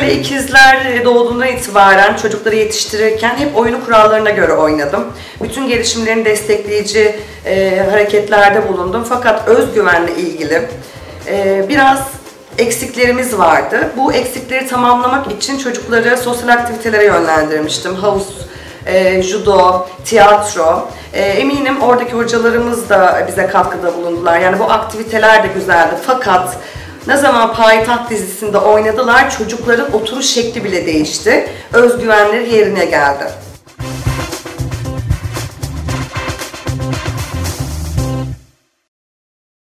Böyle ikizler doğduğundan itibaren çocukları yetiştirirken hep oyunu kurallarına göre oynadım. Bütün gelişimlerini destekleyici hareketlerde bulundum. Fakat özgüvenle ilgili biraz eksiklerimiz vardı. Bu eksikleri tamamlamak için çocukları sosyal aktivitelere yönlendirmiştim. Havuz, judo, tiyatro. Eminim oradaki hocalarımız da bize katkıda bulundular. Yani bu aktiviteler de güzeldi. Fakat ne zaman Payitaht dizisinde oynadılar, çocukların oturuş şekli bile değişti. Özgüvenleri yerine geldi.